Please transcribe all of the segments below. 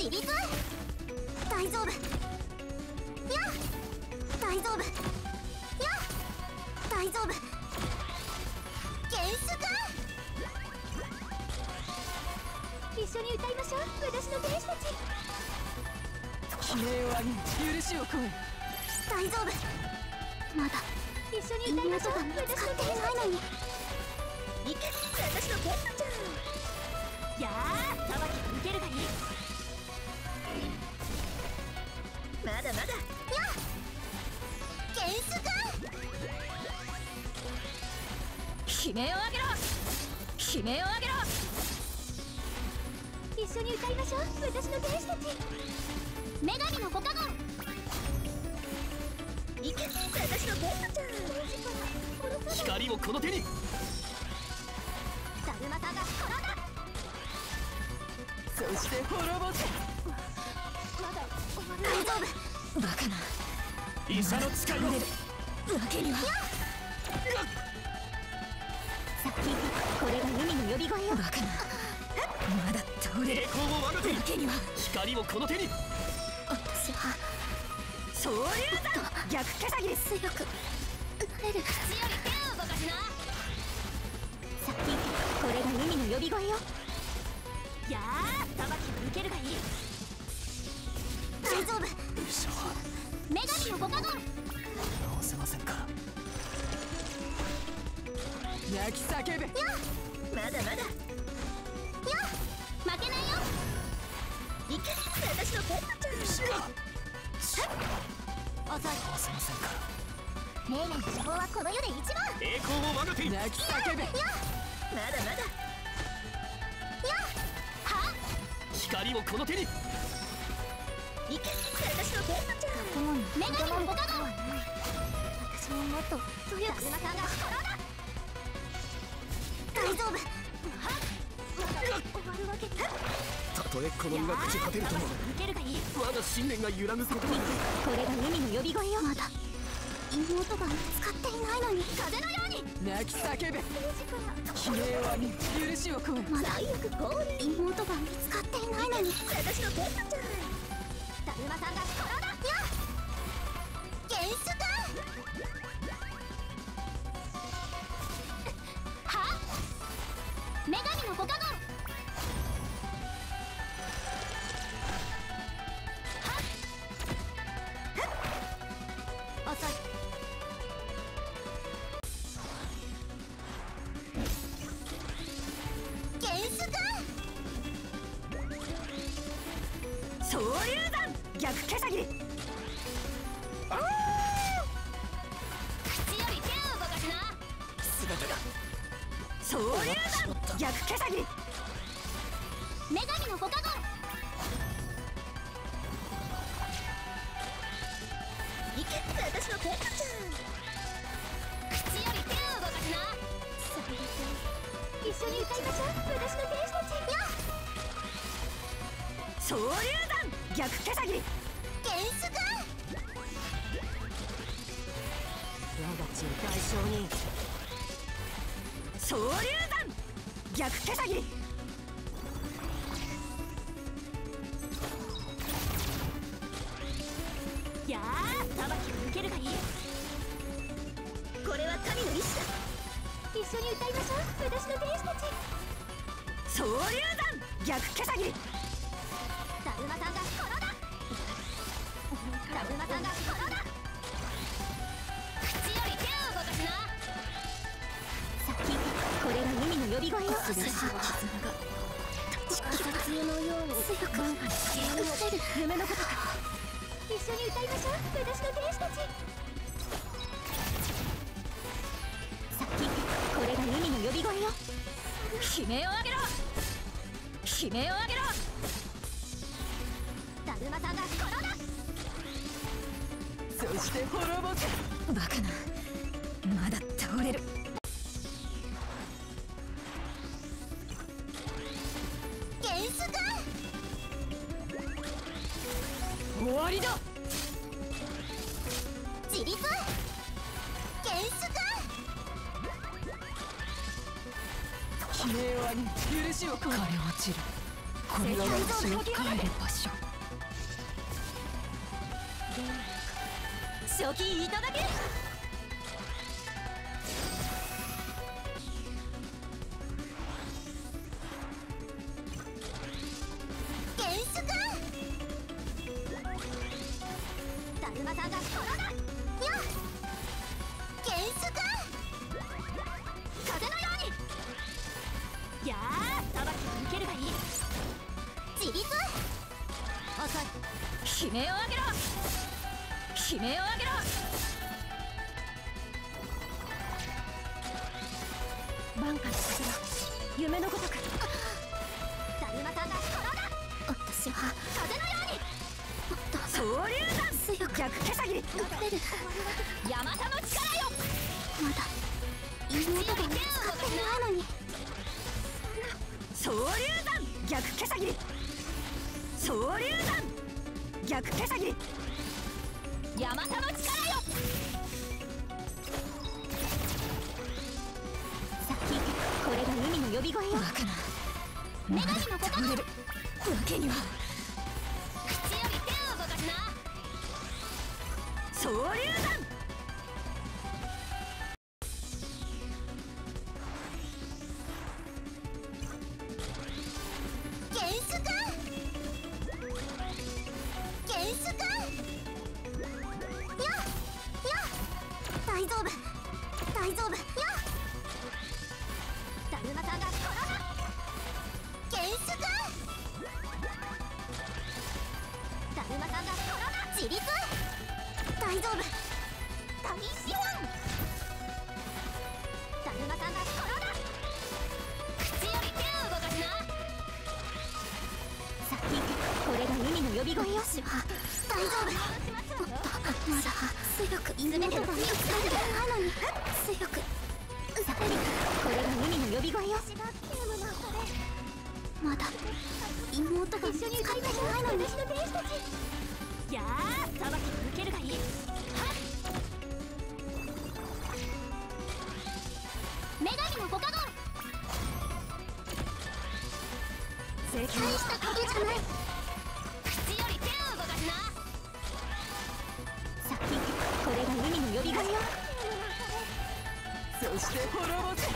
自立。大丈夫。や大丈夫。や大丈夫。厳粛。一緒に歌いましょう、私の天使たち。 悲鳴を上げ、許しを請え。 大丈夫。まだ一緒に歌いましょう、私の天使たち。いけ、私の天使ちゃん。やあ、裁きを受けるがいい。まだまだ。や厳粛。 悲鳴を上げろ、悲鳴を上げろ。 一緒に歌いましょう、私の天使たち。女神のご加護。いけ、私の天使ちゃん。 光をこの手に。 だるまさんが転んだ。 そして滅ぼせ。 まだ終わる。大丈夫。 バカな医者の使いを。 わけには。 さっきこれが海の呼び声よ。 バカな、まだ倒れる。 栄光を我が手に。 わけには。 光をこの手に。 私は総流山逆毛さぎです。 強くなれる。 口より手を動かしな。 さっきこれが海の呼び声よ。 やあ、裁きを受けるがいい。 大丈夫。 医者は女神のご加護。 治せませんか。 泣き叫べ。 まだまだ。負けないよ。いけ、私の天使ちゃん。 医者が遅い。 治せませんか。 ネーナの希望はこの世で一番。 栄光を我が手に。 泣き叫べ。 まだまだ。は光をこの手に。 いけ、私の天使ちゃん。女神のご加護。私ももっと努力。だるまさんが転んだ。大丈夫。終わるわけに。 たとえこの身が朽ち果てるとも、 受けるがいい。 我が信念が揺らぐことはない。 これが海の呼び声よ。まだ妹が見つかっていないのに。風のように。 泣き叫べ。 ステージから悲鳴を上げ、許しを請え。 まだ妹が見つかっていないのに。私の天使ちゃん。だるまさんが転んだ。厳粛。は女神のご加護。遅い。厳粛。 総流山逆毛さぎ。 口より手を動かしな。 全てが総流山逆毛さぎ。 女神のご加護。いけ、私の天使ちゃん。口より手を動かしな。一緒に歌いましょう、私の天使たち。 総流山逆毛さぎ。 厳粛。 我が血を代償に。総流山逆毛さぎ。やあ、裁きを受けるがいい。 これは神の意志だ。一緒に歌いましょう、私の天使たち。 総流山逆毛さぎ。 だるまさんが転んだ。だるまさんが転んだ。口より手を動かしな。さっきこれが海の呼び声よ。私は風のように強くなれる。 夢のことか。 一緒に歌いましょう、私の天使たち。さっきこれが海の呼び声よ。 悲鳴を上げろ、悲鳴を上げろ。 だるまさんが転んだ。 そして滅ぼせ。バカな、まだ倒れる。 厳粛。 終わりだ。 自立。厳粛。 悲鳴を上げ、許しを請え。枯れ落ちるこれが私の帰る場所。初期いただけ。 厳粛。だるまさんが転んだ。よっ。厳粛。風のように。 やあ、裁きを受けるがいい。 自立。 遅い。悲鳴を上げろ。悲鳴を上げろ。挽回させろ。夢のごとく。 だるまさんが転んだ。私は風のように。もっと総流弾。 強く逆毛さぎり。 打てる。 ヤマタの力よ。 まだ妹が見つかってないのに。 総流弾。逆毛さぎり。総流弾。逆毛さぎり。ヤマタの力よ。 さっきこれが海の呼び声よ。女神のことだ。 わけには。 口より手を動かすな。 総流弾。 厳粛。厳粛。大丈夫大丈夫よ。だるまさんが転んだ。厳粛。だるまさんが転んだ。自立。大丈夫大資本。だるまさんが転んだ。口より手を動かすな。さっきこれが海の呼び声よ。しは大丈夫。もっとまだ強く全ての火を使ってないのに強く。さっきこれが海の呼び声よ。まだ妹が一緒に歌いたくないのに。私の天使たち。 やあ、裁きを受けるがいい。 女神のご加護。 正大した賭けじゃない。 口より手を動かすな。 さっきこれが海の呼び声よ。 そして滅ぼせ。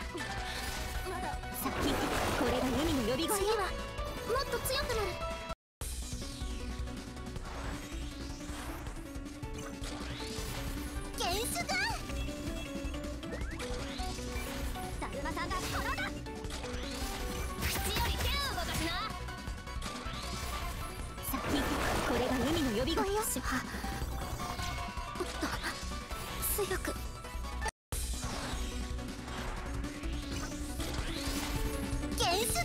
さっきこれが海の呼び声よ。次はもっと強くなる。厳粛。だるまさんが転んだ。口より手を動かすな。さっきこれが海の呼び声よ。しはもっと強く。厳粛。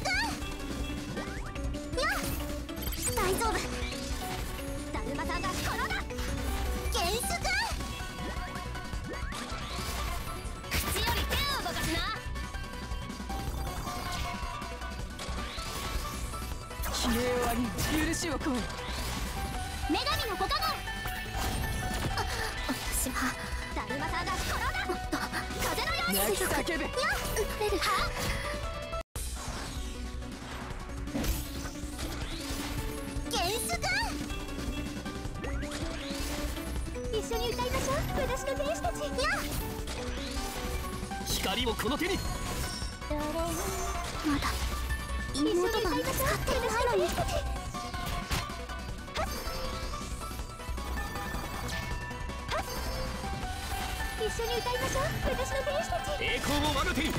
よっ。大丈夫。だるまさんが転んだ。厳粛。口より手を動かすな。 悲鳴は許しを請う。 女神のご加護。私はだるまさんが転んだ。もっと風のように泣き強く。 叫べ。 よっ。打てる。は厳粛。一緒に歌いましょう。私の天使たち。よっ。 光をこの手に。 まだ妹が見つかっていないのに。一緒に歌いましょう。私の天使たち。 栄光を我が手に。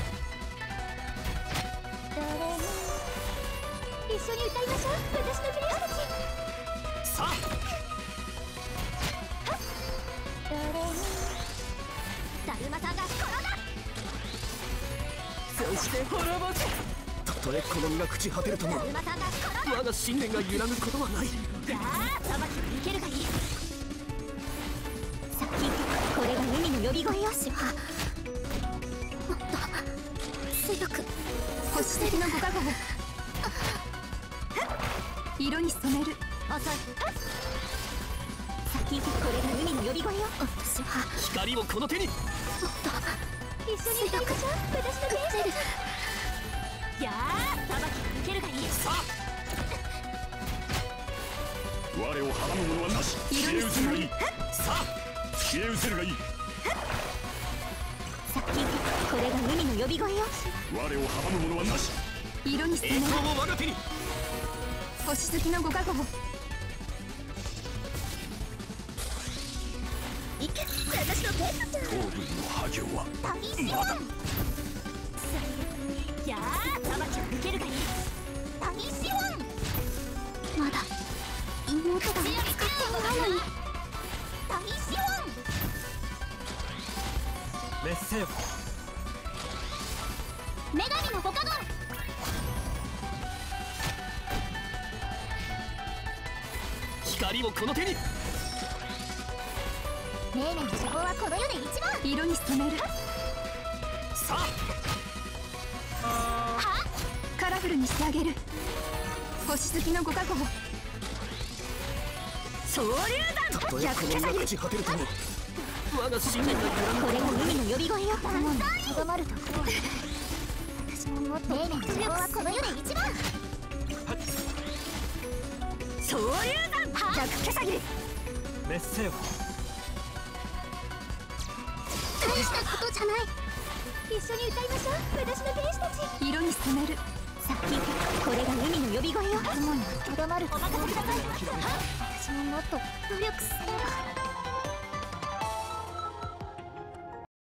一緒に歌いましょう。私の天使たち。 さあ。 だるまさんが転んだ。 そして滅ぼせ。たとえこの身が朽ち果てるともだるまさんが転んだ。 我が信念が揺らぐことはない。 やあ、裁きを受けるがいい。 さっきこれが海の呼び声よ。しはもっと強く。星照のご加護を色に染める。 遅い。さっきこれが海の呼び声よ。私は光をこの手に。 もっと一緒に歌いましょう。私の天使たち。 やあ、裁きを受けるがいい。 さあ。 消え失せるがいい。 さっきこれが海の呼び声よ。 我を阻む者はなし。 色に染め栄光を我が手に。 星月のご加護を。 いけ、私のペットちゃん。 糖分の波行はタミシオン。やあ、裁きを受けるがいい。タミシオン。まだ妹が見つかっていないのに。タミシオン。 滅せよ。 女神のご加護。 光をこの手に。 命令の手法はこの世で一番。 色に染める。 さあはカラフルにしてあげる。星月のご加護を。総流弾。 たとえこの身が朽ち果てるとも我が信念が揺らぐ。 これが海の呼び声よ。とどまるところ。私ももっと命令の手法はこの世で一番。 総流弾。逆毛さぎり。 滅せよ。 大したことじゃない。一緒に歌いましょう、私の天使たち。 色に染める。 さっきこれが海の呼び声よ。雲にとどまる。お任せください。私ももっと努力すれば。